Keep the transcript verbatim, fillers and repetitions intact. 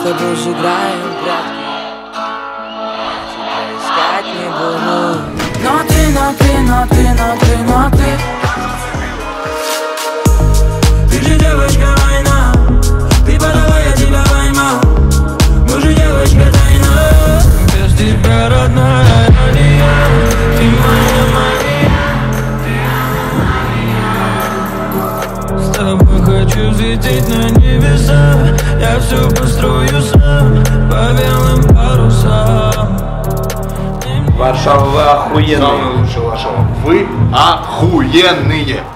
тобой уже играем в прятки. Я тебя искать не буду. Но ты, но ты, но ты, но ты, но ты. Ты же девочка война. Ты подавай, я тебя поймал. Мы же девочка тайна. Без тебя родная Мария. Ты моя Мария. С тобой хочу взлететь на небеса. Я все построю сам по белым парусам. Варшава, вы охуенные. Самый лучший Варшава. Вы охуенные.